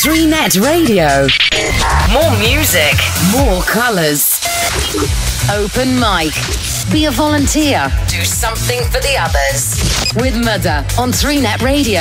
3Net Radio. More music, more colors. Open mic. Be a volunteer. Do something for the others. With Murder on 3Net Radio.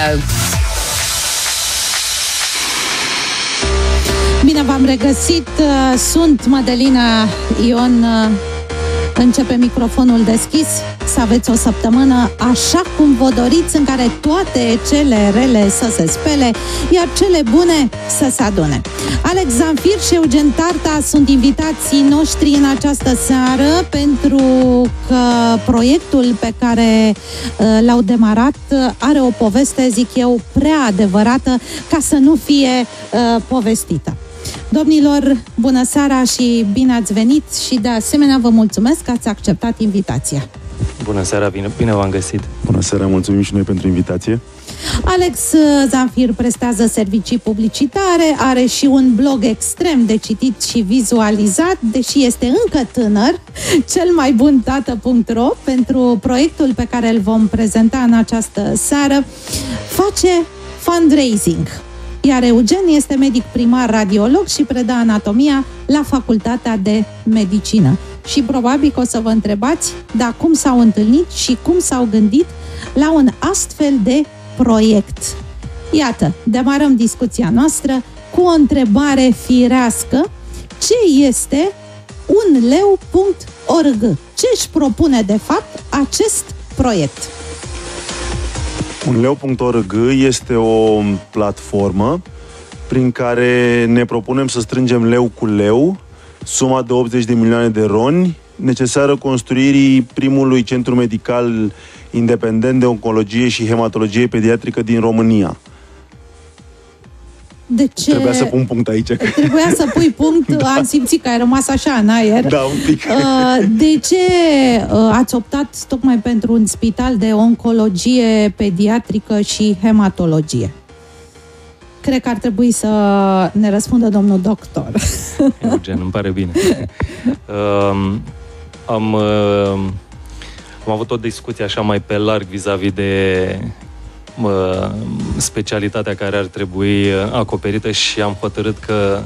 Bine v-am regăsit. Sunt Madalina Ion. Începe microfonul deschis. Să aveți o săptămână așa cum vă doriți, în care toate cele rele să se spele, iar cele bune să se adune. Alex Zanfir și Eugen Tarta sunt invitații noștri în această seară, pentru că proiectul pe care l-au demarat are o poveste, zic eu, prea adevărată ca să nu fie povestită. Domnilor, bună seara și bine ați venit și de asemenea vă mulțumesc că ați acceptat invitația. Bună seara, bine v-am găsit. Bună seara, mulțumim și noi pentru invitație. Alex Zanfir prestează servicii publicitare, are și un blog extrem de citit și vizualizat, deși este încă tânăr, celmaibunTată.ro. Pentru proiectul pe care îl vom prezenta în această seară, face fundraising. Iar Eugen este medic primar radiolog și predă anatomia la Facultatea de Medicină. Și probabil că o să vă întrebați, dar cum s-au întâlnit și cum s-au gândit la un astfel de proiect. Iată, demarăm discuția noastră cu o întrebare firească. Ce este unleu.org? Ce își propune de fapt acest proiect? Unleu.org este o platformă prin care ne propunem să strângem leu cu leu suma de 80 de milioane de roni necesară construirii primului centru medical independent de oncologie și hematologie pediatrică din România. De ce? Trebuia să pun punct aici. Trebuia să pui punct, da. Am simțit că ai rămas așa în aer. Da, un pic. De ce ați optat tocmai pentru un spital de oncologie pediatrică și hematologie? Cred că ar trebui să ne răspundă domnul doctor. Eugen, îmi pare bine. Am avut o discuție așa mai pe larg vis-a-vis de specialitatea care ar trebui acoperită și am hotărât că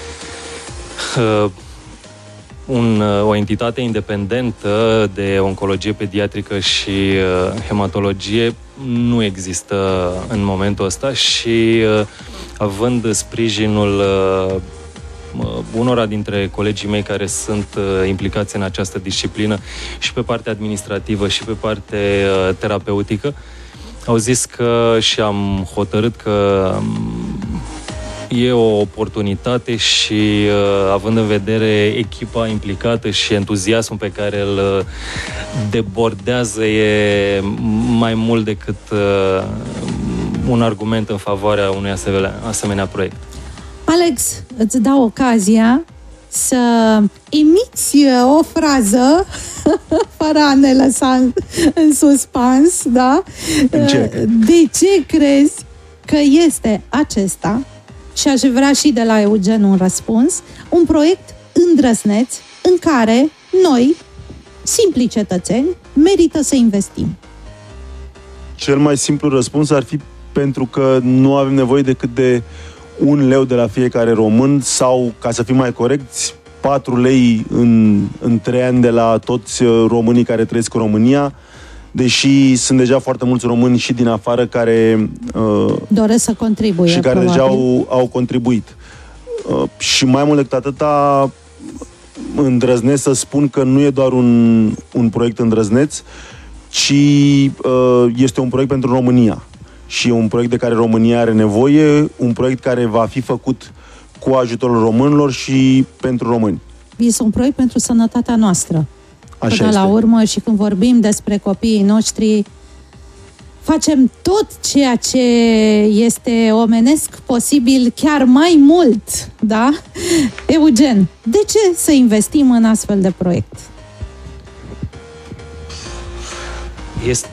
o entitate independentă de oncologie pediatrică și hematologie nu există în momentul ăsta și având sprijinul unora dintre colegii mei care sunt implicați în această disciplină și pe partea administrativă și pe partea terapeutică, au zis că și am hotărât că e o oportunitate și având în vedere echipa implicată și entuziasmul pe care îl debordează, e mai mult decât un argument în favoarea unui asemenea proiect. Alex, îți dau ocazia să imiți o frază fără a ne lăsa în suspans, da? De ce crezi că este acesta, și aș vrea și de la Eugen un răspuns, un proiect îndrăzneț în care noi, simpli cetățeni, merită să investim? Cel mai simplu răspuns ar fi pentru că nu avem nevoie decât de 1 leu de la fiecare român sau, ca să fim mai corecți, 4 lei în 3 ani de la toți românii care trăiesc în România, deși sunt deja foarte mulți români și din afară care doresc să contribuie și care deja au contribuit. Și mai mult decât atâta, îndrăznesc să spun că nu e doar un proiect îndrăzneț, ci este un proiect pentru România. Și e un proiect de care România are nevoie, un proiect care va fi făcut cu ajutorul românilor și pentru români. Este un proiect pentru sănătatea noastră. Așa Până este. la urmă, și când vorbim despre copiii noștri, facem tot ceea ce este omenesc posibil, chiar mai mult, da? Eugen, de ce să investim în astfel de proiect? Este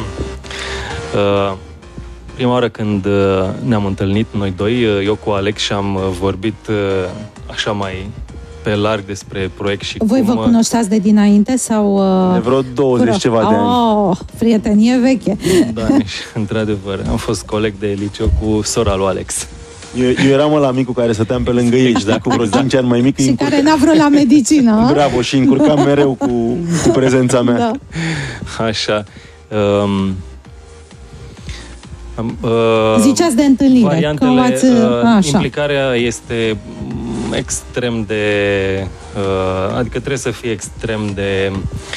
prima oară când ne-am întâlnit noi doi, eu cu Alex, și am vorbit așa mai pe larg despre proiect și Voi vă cunoșteați de dinainte sau... De vreo 20 ceva de ani. Prietenie veche. Da, într-adevăr. Am fost coleg de liceu cu sora lui Alex. Eu eram ăla mic cu care stăteam pe lângă ei și cu vreo 5 ani mai mic. Și care n-a vrut la medicină. Bravo, și încurcam mereu cu prezența mea. Da. Așa. Ziceați de întâlnire. Variantele, implicarea este extrem de... adică trebuie să fie extrem de...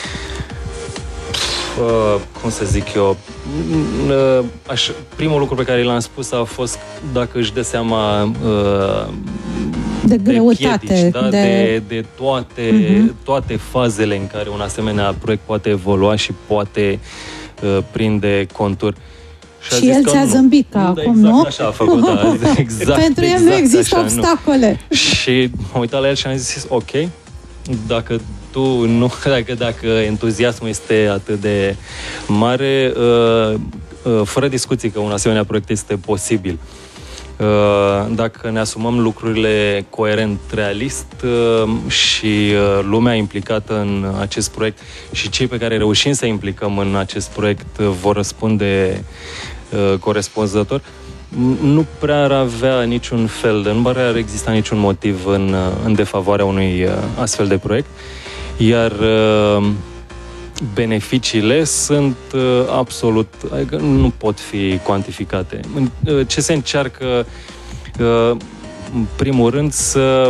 cum să zic eu... primul lucru pe care l-am spus a fost dacă își dă seama de greutate, piedici, da? de toate fazele în care un asemenea proiect poate evolua și poate prinde contur. Și el ți-a zâmbit ca acum, exact, nu? Așa a făcut, da. Exact, pentru el nu există așa, obstacole. Nu. Și m-am uitat la el și am zis, ok, dacă tu nu, dacă entuziasmul este atât de mare, fără discuții că un asemenea proiect este posibil. Dacă ne asumăm lucrurile coerent, realist și lumea implicată în acest proiect și cei pe care reușim să implicăm în acest proiect vor răspunde corespunzător, nu prea ar avea niciun fel, nu prea ar exista niciun motiv în defavoarea unui astfel de proiect, iar beneficiile sunt absolut, adică nu pot fi cuantificate. Ce se încearcă, în primul rând, să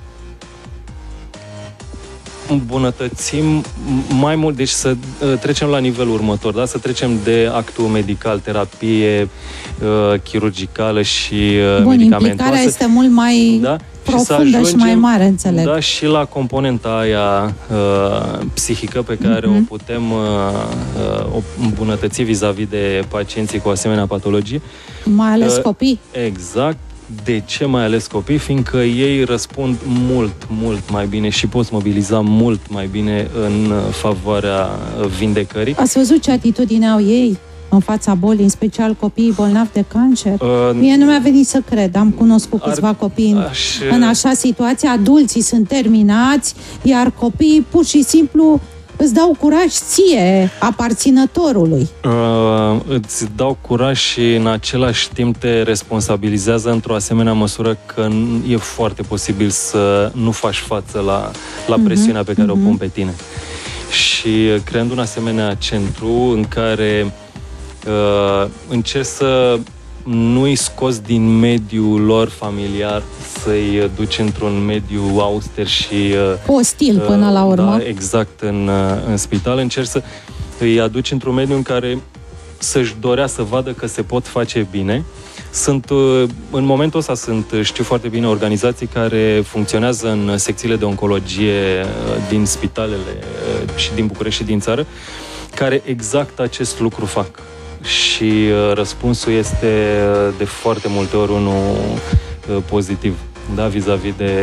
îmbunătățim mai mult, deci să trecem la nivelul următor, da? Să trecem de actul medical, terapie chirurgicală și medicamentoasă. Implicarea este mult mai profundă și mai mare, înțeleg. Da, și la componenta aia psihică pe care o putem îmbunătăți vis-a-vis de pacienții cu asemenea patologie. Mai ales copii. Exact. De ce mai ales copii? Fiindcă ei răspund mult mai bine și pot mobiliza mult mai bine în favoarea vindecării. Ați văzut ce atitudine au ei în fața bolii, în special copiii bolnavi de cancer? Mie nu mi-a venit să cred. Am cunoscut câțiva copii în așa situație. Adulții sunt terminați, iar copiii pur și simplu îți dau curaj ție, aparținătorului. Îți dau curaj și în același timp te responsabilizează într-o asemenea măsură că e foarte posibil să nu faci față la presiunea pe care o pun pe tine. Și creând un asemenea centru în care încerci să nu-i scoți din mediul lor familiar, să-i duci într-un mediu auster și ostil până la urmă. Da, exact, în spital. Încerci să îi aduci într-un mediu în care să-și dorea să vadă că se pot face bine. În momentul ăsta știu foarte bine, organizații care funcționează în secțiile de oncologie din spitalele și din București și din țară, care exact acest lucru fac. Și răspunsul este de foarte multe ori unul pozitiv, da, vis-a-vis de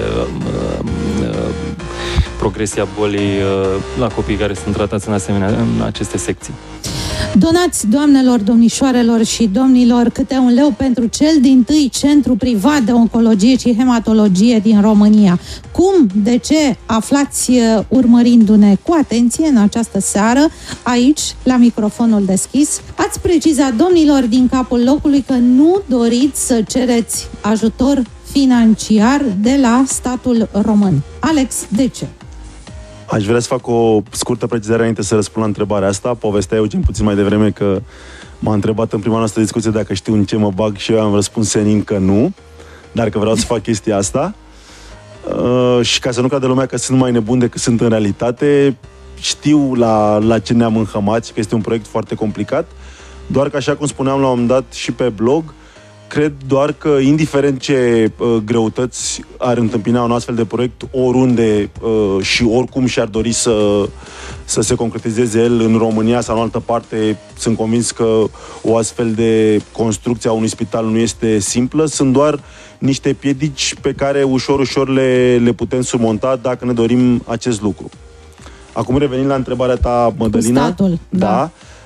progresia bolii la copii care sunt tratați în aceste secții. Donați, doamnelor, domnișoarelor și domnilor, câte un leu pentru cel dintâi centru privat de oncologie și hematologie din România. Cum, de ce, aflați urmărindu-ne cu atenție în această seară, aici, la microfonul deschis. Ați precizat, domnilor, din capul locului că nu doriți să cereți ajutor financiar de la statul român. Alex, de ce? Aș vrea să fac o scurtă precizare înainte să răspund la întrebarea asta. Povestea Eugen puțin mai devreme că m-a întrebat în prima noastră discuție dacă știu în ce mă bag și eu am răspuns senin că nu, dar că vreau să fac chestia asta. Și ca să nu cadă lumea că sunt mai nebun decât sunt în realitate, știu la ce ne-am înhămat și că este un proiect foarte complicat, doar că, așa cum spuneam la un moment dat și pe blog, cred doar că, indiferent ce greutăți ar întâmpina un astfel de proiect, oriunde și oricum și-ar dori să se concretizeze el în România sau în altă parte, sunt convins că o astfel de construcție a unui spital nu este simplă, sunt doar niște piedici pe care ușor le putem surmonta dacă ne dorim acest lucru. Acum, revenind la întrebarea ta, Mădălina, statul, da.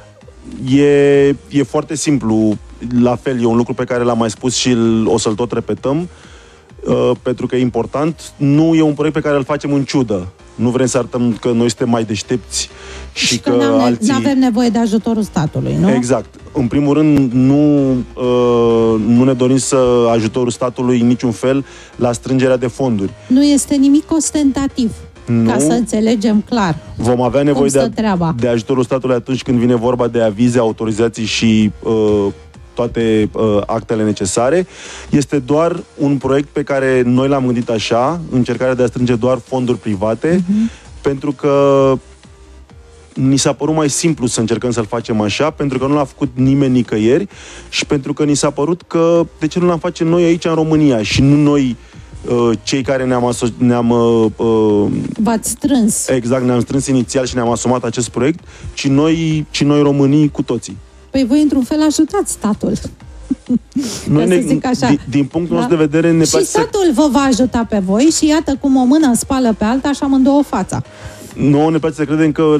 E foarte simplu. La fel, e un lucru pe care l-am mai spus și o să-l tot repetăm, pentru că e important. Nu e un proiect pe care îl facem în ciudă Nu vrem să arătăm că noi suntem mai deștepți și că alții... Nu avem nevoie de ajutorul statului, nu? Exact. În primul rând, nu ne dorim să ajutorul statului în niciun fel la strângerea de fonduri. Nu este nimic ostentativ, ca să înțelegem clar. Vom avea nevoie de ajutorul statului atunci când vine vorba de avize, autorizații și toate actele necesare. Este doar un proiect pe care noi l-am gândit așa, încercarea de a strânge doar fonduri private, pentru că ni s-a părut mai simplu să încercăm să-l facem așa, pentru că nu l-a făcut nimeni nicăieri și pentru că ni s-a părut că de ce nu l-am face noi aici în România și nu noi cei care v-ați strâns. Exact, ne-am strâns inițial și ne-am asumat acest proiect, ci noi românii cu toții. Păi voi într-un fel ajutați statul. Noi din punctul nostru de vedere și statul vă va ajuta pe voi și iată cum o mână spală pe alta și amândouă fața. Nouă ne place să credem că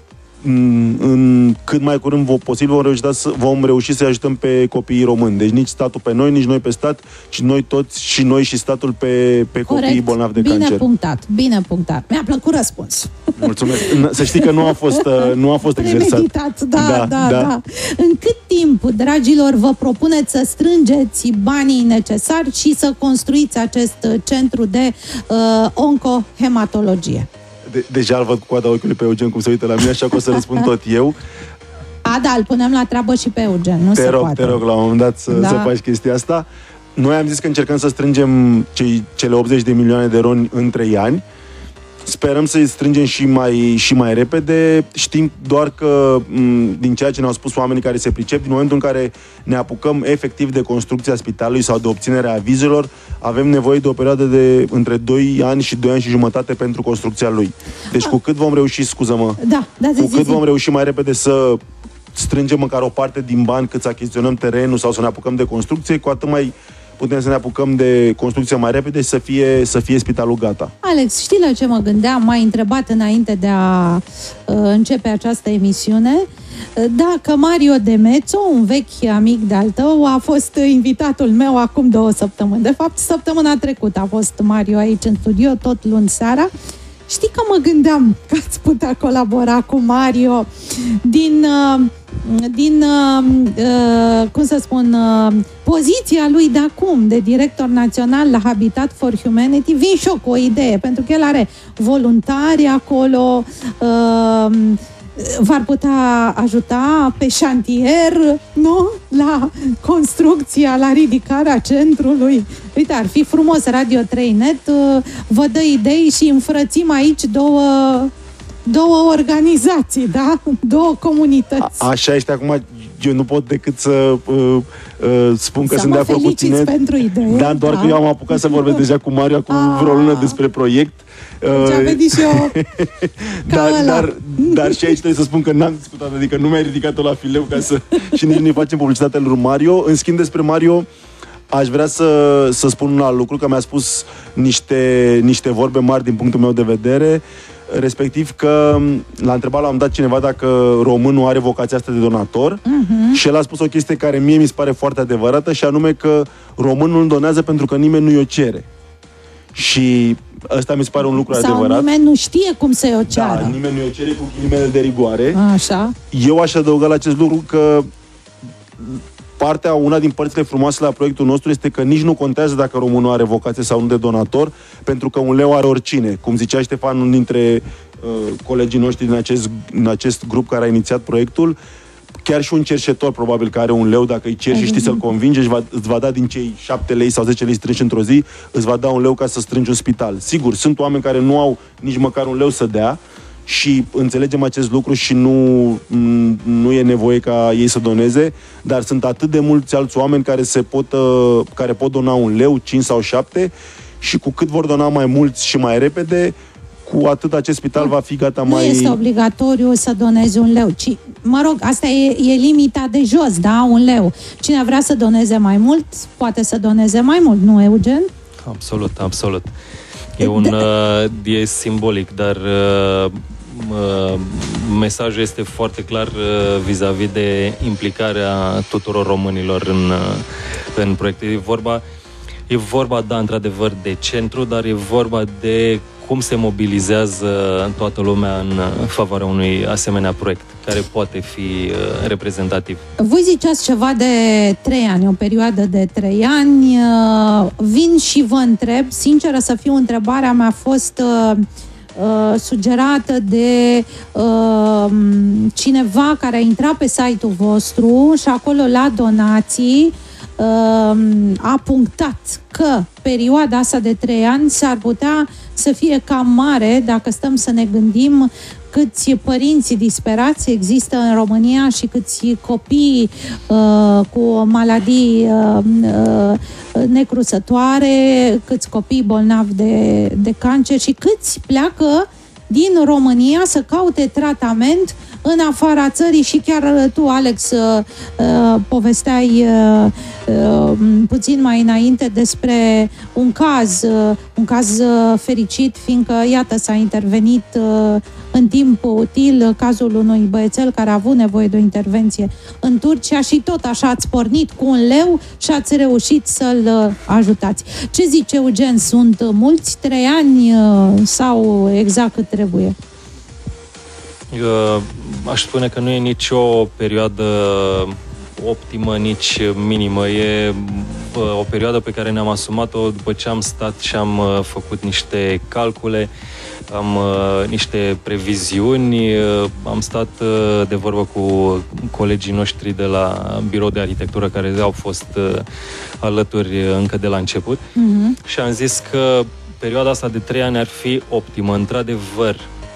în cât mai curând posibil vom reuși să ajutăm pe copiii români. Deci nici statul pe noi, nici noi pe stat, ci noi toți și noi și statul pe copiii bolnavi de cancer. Bine punctat. Mi-a plăcut răspuns. Mulțumesc. Să știi că nu a fost exersat. Da. În cât timp, dragilor, vă propuneți să strângeți banii necesari și să construiți acest centru de oncohematologie? Deja îl văd cu coada ochiului pe Eugen cum se uită la mine, așa că o să răspund tot eu. Da, îl punem la treabă și pe Eugen, Te rog la un moment dat să faci chestia asta. Noi am zis că încercăm să strângem cele 80 de milioane de RON în 3 ani. Sperăm să-i strângem și mai repede. Știm doar că, din ceea ce ne-au spus oamenii care se pricep, din momentul în care ne apucăm efectiv de construcția spitalului sau de obținerea avizelor, avem nevoie de o perioadă de între 2 ani și 2 ani și jumătate pentru construcția lui. Deci cu cât vom reuși, vom reuși mai repede să strângem măcar o parte din bani cât să achiziționăm terenul sau să ne apucăm de construcție, cu atât mai putem să ne apucăm de construcție mai repede și să fie spitalul gata. Alex, știi la ce mă gândeam? M-ai întrebat înainte de a începe această emisiune dacă Mario Demețo, un vechi amic de-al tău, a fost invitatul meu acum 2 săptămâni. De fapt, săptămâna trecută a fost Mario aici în studio, tot luni seara. Știi că mă gândeam că ați putea colabora cu Mario poziția lui de acum, de director național la Habitat for Humanity. Vin și eu cu o idee, pentru că el are voluntari acolo, v-ar putea ajuta pe șantier, nu? La construcția, la ridicarea centrului. Uite, ar fi frumos. Radio 3net vă dă idei și înfrățim aici două organizații, da? 2 comunități. Așa este acum. Eu nu pot decât să spun că sunt de acord cu tine. Pentru idee. Dar doar că eu am apucat să vorbesc deja cu Mario acum vreo lună despre proiect. Ce-a venit și eu dar și aici trebuie să spun că n-am discutat, adică nu mi-ai ridicat-o la fileu și nici nu-i facem publicitatea lui Mario. În schimb, despre Mario aș vrea să spun un alt lucru, că mi-a spus niște vorbe mari din punctul meu de vedere, respectiv că l-a întrebat la un dat cineva dacă românul are vocația asta de donator și el a spus o chestie care mie mi se pare foarte adevărată, și anume că românul donează pentru că nimeni nu i-o cere. Și ăsta mi se pare un lucru adevărat. Sau nimeni nu știe cum să i-o ceară. Da, nimeni nu i-o cere, cu ghilimele de rigoare. Așa. Eu aș adăuga la acest lucru că una din părțile frumoase la proiectul nostru este că nici nu contează dacă românul are vocație sau nu de donator, pentru că un leu are oricine. Cum zicea Ștefan, unul dintre colegii noștri din acest grup care a inițiat proiectul, chiar și un cerșetor probabil că are un leu, dacă îi ceri și știi să-l convingi, îți va da din cei 7 lei sau 10 lei strângi într-o zi, îți va da un leu ca să strângi un spital. Sigur, sunt oameni care nu au nici măcar un leu să dea și înțelegem acest lucru și nu e nevoie ca ei să doneze, dar sunt atât de mulți alți oameni care pot dona un leu, 5 sau 7, și cu cât vor dona mai mulți și mai repede, cu atât acest spital va fi gata mai... Nu este obligatoriu să donezi un leu, ci, mă rog, asta e limita de jos, da? Un leu. Cine vrea să doneze mai mult, poate să doneze mai mult, nu, Eugen? Absolut. E simbolic, dar mesajul este foarte clar vis-a-vis de implicarea tuturor românilor în proiecte. E vorba, da, într-adevăr, de centru, dar e vorba de cum se mobilizează toată lumea în favoarea unui asemenea proiect, care poate fi reprezentativ. Voi ziceați ceva de 3 ani, o perioadă de 3 ani. Vin și vă întreb, sinceră să fiu, întrebarea mea a fost sugerată de cineva care a intrat pe site-ul vostru și acolo la donații a punctat că perioada asta de 3 ani s-ar putea să fie cam mare dacă stăm să ne gândim câți părinți disperați există în România și câți copii cu maladii necrusătoare, câți copii bolnavi de cancer și câți pleacă din România să caute tratament în afara țării. Și chiar tu, Alex, povesteai puțin mai înainte despre un caz fericit, fiindcă, iată, s-a intervenit în timp util, cazul unui băiețel care a avut nevoie de o intervenție în Turcia și tot așa ați pornit cu 1 leu și ați reușit să-l ajutați. Ce zice Eugen? Sunt mulți 3 ani sau exact cât trebuie? Aș spune că nu e nicio perioadă optimă, nici minimă. E o perioadă pe care ne-am asumat-o după ce am stat și am făcut niște calcule, am niște previziuni, am stat de vorbă cu colegii noștri de la Birou de Arhitectură care au fost alături încă de la început și am zis că perioada asta de 3 ani ar fi optimă. Într-adevăr,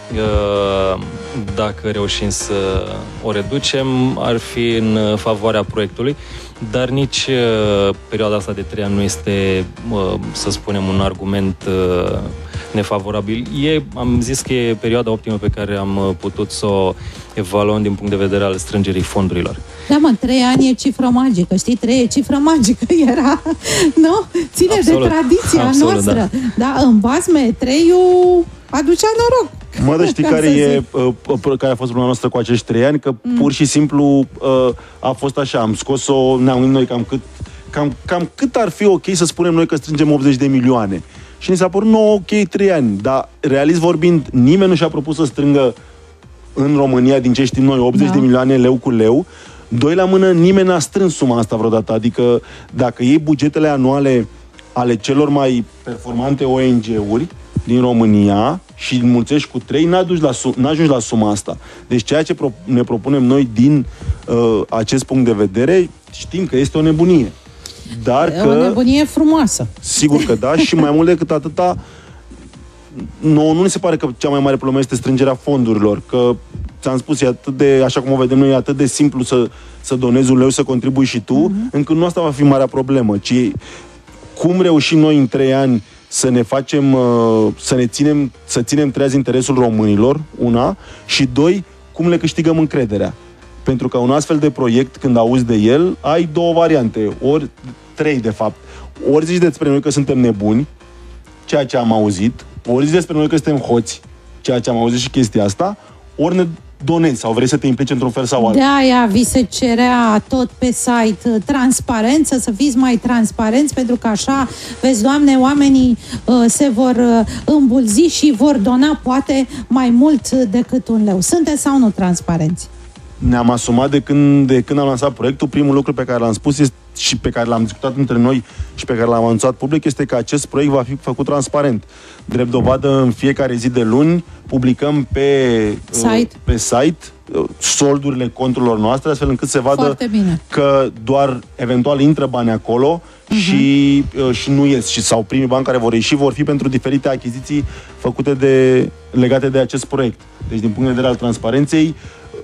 dacă reușim să o reducem, ar fi în favoarea proiectului, dar nici perioada asta de 3 ani nu este, să spunem, un argument nefavorabil. Am zis că e perioada optimă pe care am putut să o evaluăm din punct de vedere al strângerii fondurilor. Da, mă, 3 ani e cifră magică, știi? 3 e cifră magică, era, nu? Ține absolut, de tradiția noastră. Da, în basme, 3-ul aducea noroc. Mă, dar știi care a fost problema noastră cu acești 3 ani? Că pur și simplu a fost așa, am scos-o, ne-am gândit noi cam cât ar fi ok să spunem noi că strângem 80 de milioane. Și ni s-a părut nouă ok 3 ani, dar realist vorbind, nimeni nu și-a propus să strângă în România, din ce știm noi, 80 de milioane leu cu leu. 2 la mână, nimeni n-a strâns suma asta vreodată. Adică dacă iei bugetele anuale ale celor mai performante ONG-uri din România și înmulțești cu 3, n-ajungi la suma asta. Deci ceea ce ne propunem noi din acest punct de vedere, știm că este o nebunie. Dar o nebunie frumoasă. Sigur că da, și mai mult decât atâta, nu ne se pare că cea mai mare problemă este strângerea fondurilor, că ți-am spus, e atât de, așa cum o vedem noi, e atât de simplu să donezi 1 leu, să contribui și tu, încât nu asta va fi marea problemă, ci cum reușim noi în 3 ani să ne facem, să ținem treaz interesul românilor, una, și 2, cum le câștigăm încrederea. Pentru că un astfel de proiect, când auzi de el, ai 2 variante, ori 3 de fapt. Ori zici despre noi că suntem nebuni, ceea ce am auzit, ori zici despre noi că suntem hoți, ceea ce am auzit și chestia asta, ori ne donezi sau vrei să te implici într-un fel sau altul. De-aia vi se cerea tot pe site transparență, să fiți mai transparenți, pentru că așa, vezi, Doamne, oamenii se vor îmbulzi și vor dona poate mai mult decât 1 leu. Sunteți sau nu transparenți? Ne-am asumat de când am lansat proiectul. Primul lucru pe care l-am spus și pe care l-am discutat între noi și pe care l-am anunțat public este că acest proiect va fi făcut transparent. Drept dovadă, în fiecare zi de luni publicăm pe site soldurile conturilor noastre, astfel încât se vadă că doar eventual intră bani acolo și nu ies. Sau primii bani care vor ieși vor fi pentru diferite achiziții făcute legate de acest proiect. Deci, din punct de vedere al transparenței,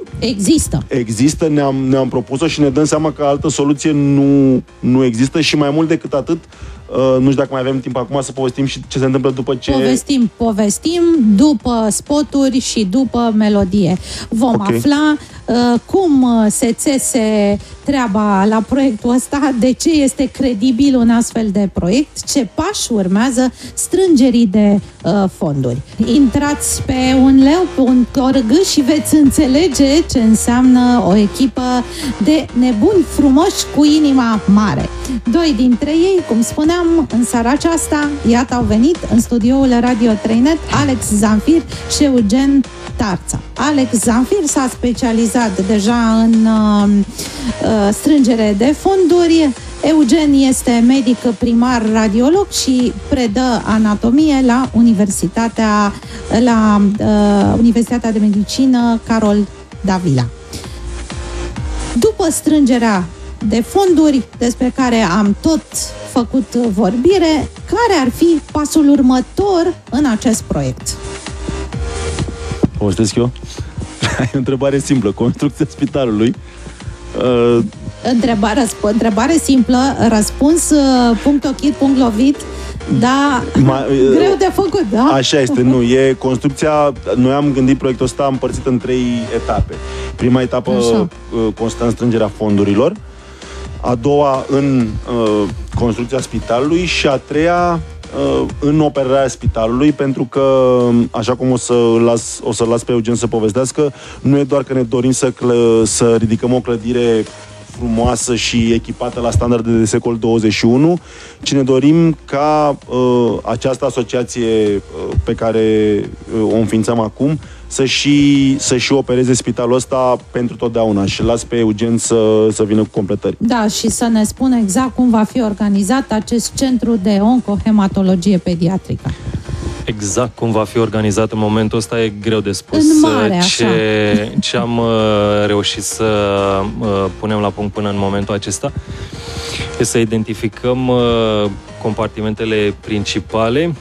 Există, ne-am propus-o și ne dăm seama că altă soluție nu există și mai mult decât atât, nu știu dacă mai avem timp acum să povestim și ce se întâmplă după ce... Povestim după spoturi și după melodie. Vom afla cum se țese treaba la proiectul ăsta, de ce este credibil un astfel de proiect, ce pași urmează strângerii de fonduri. Intrați pe unleu.org și veți înțelege ce înseamnă o echipă de nebuni frumoși cu inima mare. Doi dintre ei, cum spuneam, în seara aceasta, iată, au venit în studioul Radio 3net, Alex Zamfir și Eugen Tarța. Alex Zamfir s-a specializat deja în strângere de fonduri. Eugen este medic primar radiolog și predă anatomie la Universitatea de Medicină Carol Davila. După strângerea de fonduri, despre care am tot făcut vorbire, care ar fi pasul următor în acest proiect? Povestesc eu? E o întrebare simplă. Construcția spitalului. Întrebare simplă, răspuns punct ochit, punct lovit, da, greu de făcut, da? Așa este, nu, e construcția, noi am gândit proiectul ăsta împărțit în 3 etape. Prima etapă constă în strângerea fondurilor, a doua în construcția spitalului și a treia în operarea spitalului, pentru că, așa cum o să-l las pe Eugen să povestească, nu e doar că ne dorim să ridicăm o clădire frumoasă și echipată la standarde de secol 21, ci ne dorim ca această asociație pe care o înființăm acum să și opereze spitalul ăsta pentru totdeauna. Și las pe Eugen să vină cu completări. Da, și să ne spună exact cum va fi organizat acest centru de oncohematologie pediatrică. Exact cum va fi organizat în momentul ăsta e greu de spus. În mare, ce am reușit să punem la punct până în momentul acesta e să identificăm compartimentele principale,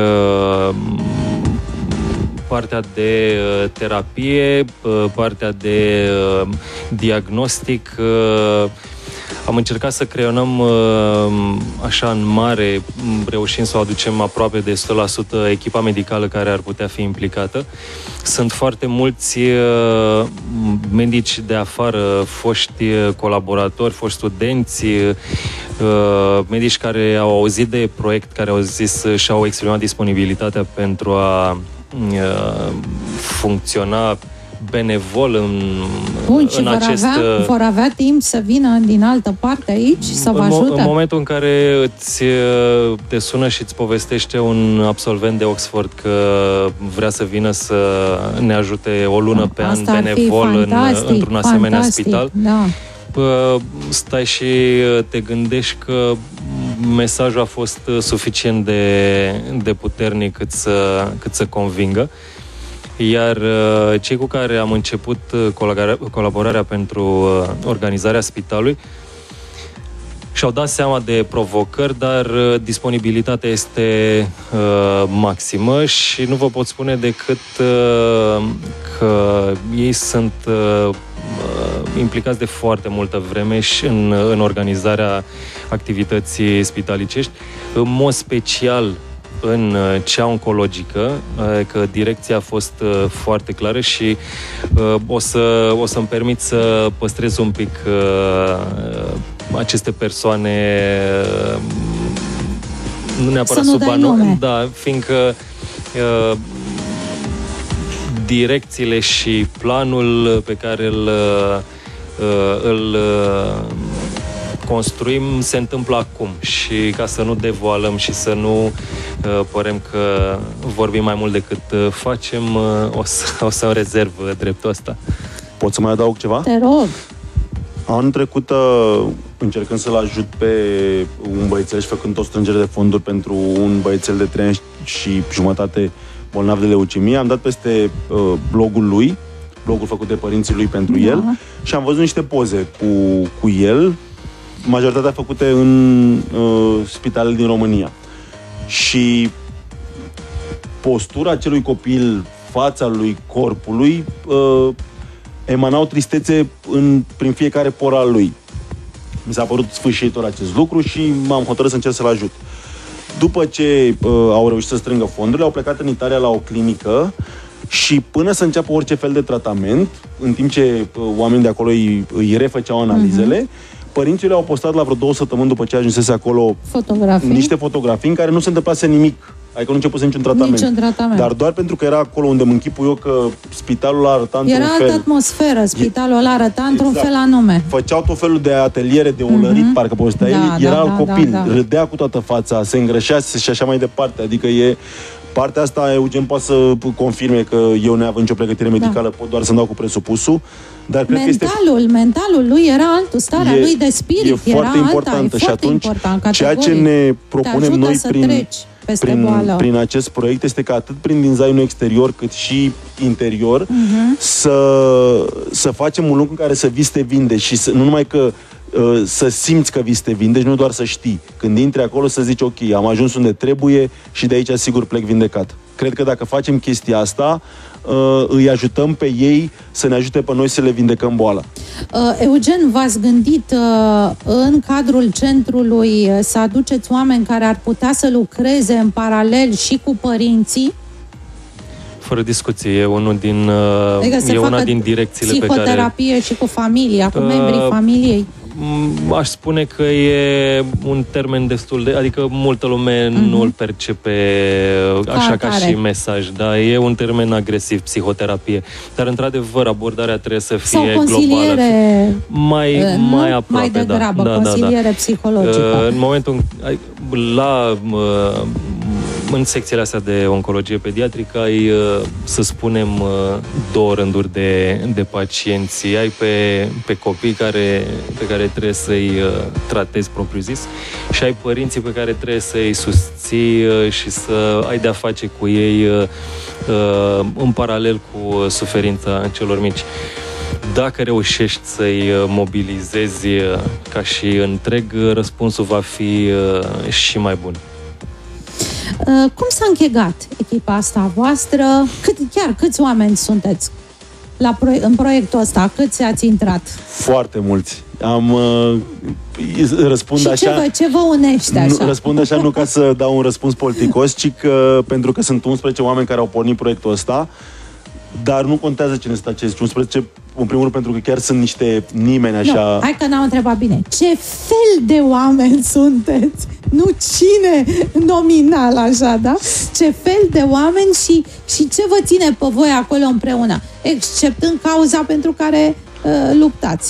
partea de terapie, partea de diagnostic. Am încercat să creionăm așa în mare, reușim să o aducem aproape de 100% echipa medicală care ar putea fi implicată. Sunt foarte mulți medici de afară, foști colaboratori, foști studenți, medici care au auzit de proiect, care au zis și au exprimat disponibilitatea pentru a funcționa benevol în acest... vor avea timp să vină din altă parte aici, să vă ajute? În momentul în care te sună și îți povestește un absolvent de Oxford că vrea să vină să ne ajute o lună pe an benevol într-un asemenea spital, da. Stai și te gândești că mesajul a fost suficient de puternic cât să convingă. Iar cei cu care am început colaborarea pentru organizarea spitalului și-au dat seama de provocări, dar disponibilitatea este maximă și nu vă pot spune decât că ei sunt implicați de foarte multă vreme și în organizarea activității spitalicești, în mod special în cea oncologică, că direcția a fost foarte clară și o să-mi permit să păstrez un pic aceste persoane nu neapărat sub anul, da, fiindcă direcțiile și planul pe care îl construim se întâmplă acum și ca să nu devoalăm și să nu părem că vorbim mai mult decât facem, o să rezerv dreptul ăsta. Pot să mai adaug ceva? Te rog! Anul trecut, încercând să-l ajut pe un băiețel și făcând o strângere de fonduri pentru un băiețel de 3 ani și jumătate bolnav de leucemie, am dat peste blogul lui, blogul făcut de părinții lui pentru el, și am văzut niște poze cu el, majoritatea făcute în spitalele din România. Și postura acelui copil, fața lui, corpului, emanau tristețe prin fiecare poră al lui. Mi s-a părut sfârșitor acest lucru și m-am hotărât să încerc să-l ajut. După ce au reușit să strângă fondurile, au plecat în Italia la o clinică și până să înceapă orice fel de tratament, în timp ce oamenii de acolo îi refăceau analizele, părinții au postat la vreo 2 săptămâni după ce ajunsese acolo niște fotografii în care nu se întâmplase nimic. Adică nu începuse niciun tratament. Dar doar pentru că era acolo unde mă închipui eu că spitalul arăta într-un fel. Era altă atmosferă, spitalul arăta într-un fel anume. Făceau tot felul de ateliere de olărit, parcă povestea el, era alt copil, râdea cu toată fața, se îngrășease și așa mai departe. Adică partea asta, Eugen poate să confirme că eu, neavând nicio pregătire medicală, pot doar să-mi dau cu presupusul. Dar mentalul lui era altul, starea lui de spirit e foarte importantă. Și atunci, ceea ce ne propunem noi prin acest proiect este că atât prin designul exterior cât și interior să facem un lucru în care să vii să te vindești și nu numai că să simți că vii să te vindești, nu doar să știi. Când intri acolo să zici, ok, am ajuns unde trebuie și de aici sigur plec vindecat. Cred că dacă facem chestia asta, îi ajutăm pe ei să ne ajute pe noi să le vindecăm boala. Eugen, v-ați gândit în cadrul centrului să aduceți oameni care ar putea să lucreze în paralel și cu părinții? Fără discuție, e una din direcțiile pe care... Psihoterapie și cu familia, cu membrii familiei? Aș spune că e un termen destul de... Adică multă lume nu îl percepe așa ca și mesaj, dar e un termen agresiv, psihoterapie. Dar, într-adevăr, abordarea trebuie să fie globală. Mai aproape, mai degrabă, consiliere psihologică. În momentul în secțiile astea de oncologie pediatrică ai, să spunem, 2 rânduri de pacienți. Ai pe copii pe care trebuie să-i tratezi propriu-zis și ai părinții pe care trebuie să-i susții și să ai de-a face cu ei în paralel cu suferința celor mici. Dacă reușești să-i mobilizezi ca și întreg, răspunsul va fi și mai bun. Cum s-a închegat echipa asta voastră? Câți oameni sunteți în proiectul ăsta? Câți ați intrat? Foarte mulți. Răspund și așa. Ce vă unește așa? Răspund așa nu ca să dau un răspuns politicos, ci pentru că sunt 11 oameni care au pornit proiectul ăsta, dar nu contează cine sunt acești 11, în primul rând pentru că chiar sunt niște nimeni așa... Nu, hai că n-am întrebat bine. Ce fel de oameni sunteți? Nu cine nominal așa, da? Ce fel de oameni și ce vă ține pe voi acolo împreună? Exceptând cauza pentru care luptați.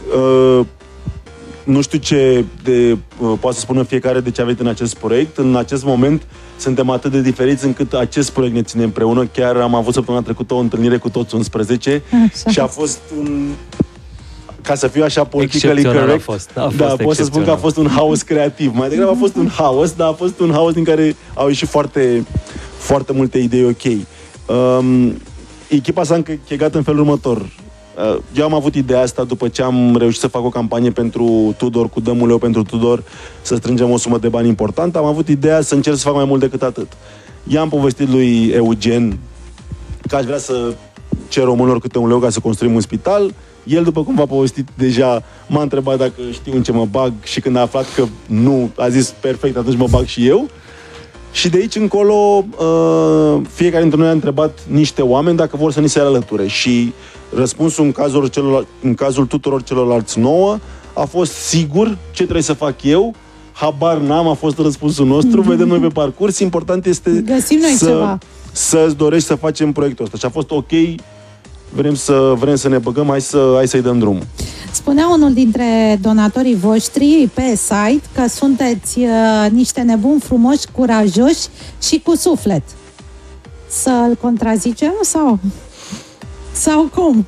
Nu știu ce poate să spună fiecare de ce a venit în acest proiect. În acest moment suntem atât de diferiți încât acest proiect ne ține împreună. Chiar am avut săptămâna trecută o întâlnire cu toți 11 și a fost ca să fiu așa politically correct, pot să spun că a fost un haos creativ. Mai degrabă a fost un haos, dar a fost un haos din care au ieșit foarte, foarte multe idei ok. Echipa s-a închegat în felul următor. Eu am avut ideea asta după ce am reușit să fac o campanie pentru Tudor, cu Dă-mu leu pentru Tudor, să strângem o sumă de bani importantă. Am avut ideea să încerc să fac mai mult decât atât. I-am povestit lui Eugen că aș vrea să cer românilor câte 1 leu ca să construim un spital. El, după cum v-a povestit deja, m-a întrebat dacă știu în ce mă bag și când a aflat că nu, a zis perfect, atunci mă bag și eu. Și de aici încolo, fiecare dintre noi a întrebat niște oameni dacă vor să ni se alăture. Și răspunsul în cazul tuturor celorlalți 9 a fost sigur ce trebuie să fac eu. Habar n-am, a fost răspunsul nostru, vedem noi pe parcurs. Important este să-ți dorești să facem proiectul ăsta. Și a fost ok, vrem să ne băgăm, hai să-i dăm drumul. Spunea unul dintre donatorii voștri pe site că sunteți niște nebuni frumoși, curajoși și cu suflet. Să-l contrazicem sau cum?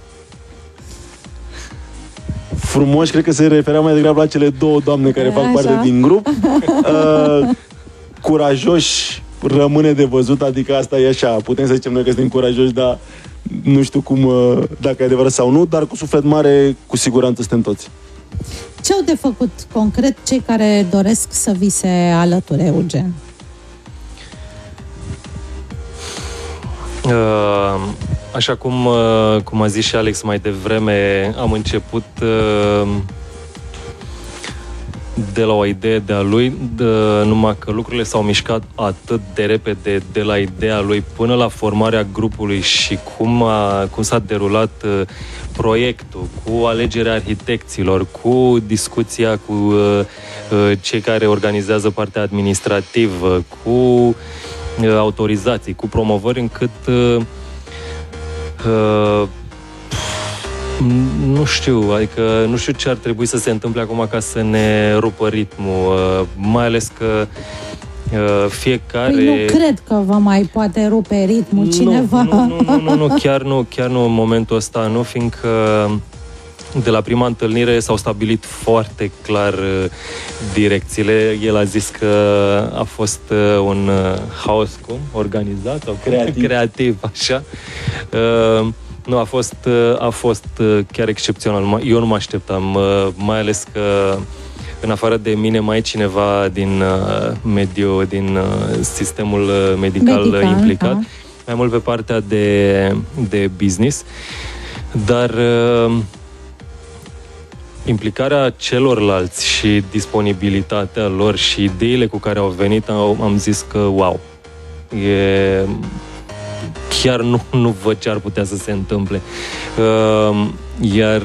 Frumoși, cred că se referea mai degrabă la cele 2 doamne care fac parte din grup. Curajoși rămâne de văzut, adică asta e așa, putem să zicem noi că suntem curajoși, dar nu știu dacă e adevărat sau nu, dar cu suflet mare, cu siguranță suntem toți. Ce au de făcut concret cei care doresc să vi se alăture, Eugen? Așa cum a zis și Alex mai devreme, am început de la o idee de-a lui, numai că lucrurile s-au mișcat atât de repede de la ideea lui până la formarea grupului și cum s-a derulat proiectul, cu alegerea arhitecților, cu discuția cu cei care organizează partea administrativă, cu autorizații, cu promovări, încât nu știu, adică nu știu ce ar trebui să se întâmple acum ca să ne rupă ritmul, mai ales că fiecare... Păi nu cred că vă mai poate rupe ritmul cineva. Nu, chiar nu în momentul ăsta, nu, fiindcă de la prima întâlnire s-au stabilit foarte clar direcțiile. El a zis că a fost un haos organizat sau creativ așa. Nu, a fost chiar excepțional. Eu nu mă așteptam, mai ales că în afară de mine mai e cineva din mediul, din sistemul medical implicat, mai mult pe partea de business, dar implicarea celorlalți și disponibilitatea lor și ideile cu care au venit, am zis că wow, chiar nu văd ce ar putea să se întâmple. Iar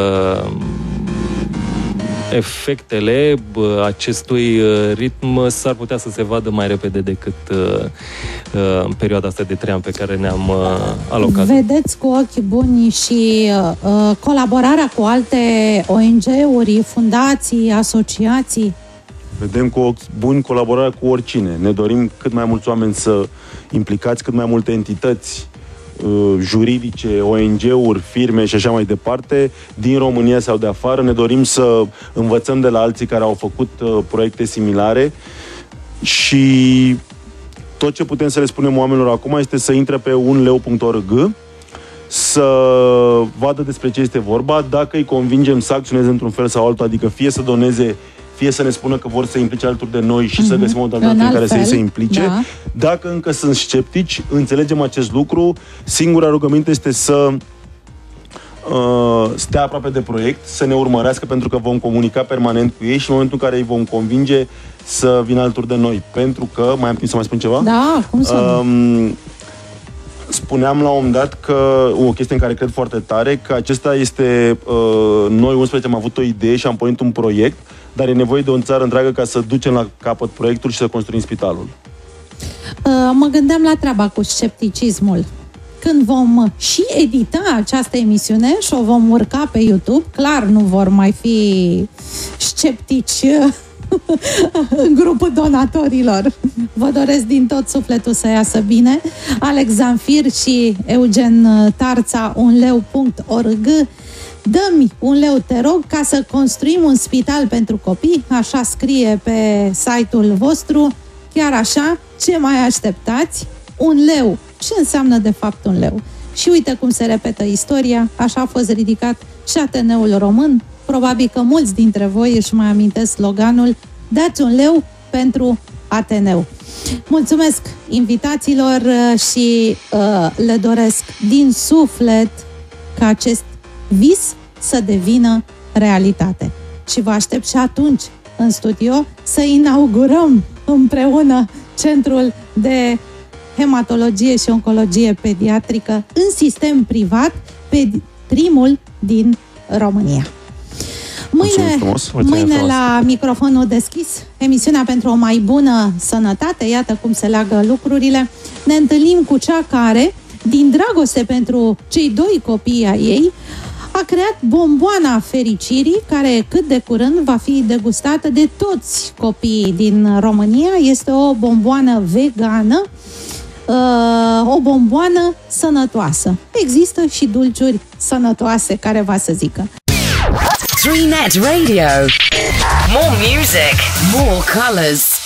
efectele acestui ritm s-ar putea să se vadă mai repede decât în perioada asta de 3 ani pe care ne-am alocat. Vedeți cu ochi buni și colaborarea cu alte ONG-uri, fundații, asociații? Vedem cu ochi buni colaborarea cu oricine. Ne dorim cât mai mulți oameni să implicați, cât mai multe entități juridice, ONG-uri, firme și așa mai departe, din România sau de afară. Ne dorim să învățăm de la alții care au făcut proiecte similare și tot ce putem să le spunem oamenilor acum este să intre pe unleu.org, să vadă despre ce este vorba, dacă îi convingem să acționeze într-un fel sau altul, adică fie să doneze, fie să ne spună că vor să implice alături de noi și să găsim o alternativă în care să se implice. Da. Dacă încă sunt sceptici, înțelegem acest lucru. Singura rugăminte este să stea aproape de proiect, să ne urmărească, pentru că vom comunica permanent cu ei și în momentul în care îi vom convinge să vină alături de noi. Pentru că, mai am timp să mai spun ceva? Da, cum să spuneam la un moment dat că, o chestie în care cred foarte tare, că acesta este, noi 11 am avut o idee și am pornit un proiect, dar e nevoie de o țară întreagă ca să ducem la capăt proiectul și să construim spitalul. Mă gândeam la treaba cu scepticismul. Când vom și edita această emisiune și o vom urca pe YouTube, clar nu vor mai fi sceptici în grupul donatorilor. Vă doresc din tot sufletul să iasă bine. Alex Zanfir și Eugen Tarța, unleu.org. Dă-mi un leu, te rog, ca să construim un spital pentru copii, așa scrie pe site-ul vostru. Chiar așa, ce mai așteptați? Un leu. Ce înseamnă de fapt un leu? Și uite cum se repetă istoria, așa a fost ridicat și Ateneul Român. Probabil că mulți dintre voi își mai amintesc sloganul dați un leu pentru Ateneu. Mulțumesc invitațiilor și le doresc din suflet ca acest vis să devină realitate. Și vă aștept și atunci în studio să inaugurăm împreună Centrul de Hematologie și Oncologie Pediatrică în sistem privat, primul din România. Mâine la microfonul deschis, emisiunea pentru o mai bună sănătate, iată cum se leagă lucrurile. Ne întâlnim cu cea care, din dragoste pentru cei 2 copii ai ei, a creat bomboana fericirii, care cât de curând va fi degustată de toți copiii din România. Este o bomboană vegană, o bomboană sănătoasă. Există și dulciuri sănătoase, care va să zică. 3Net Radio. More music, more colors.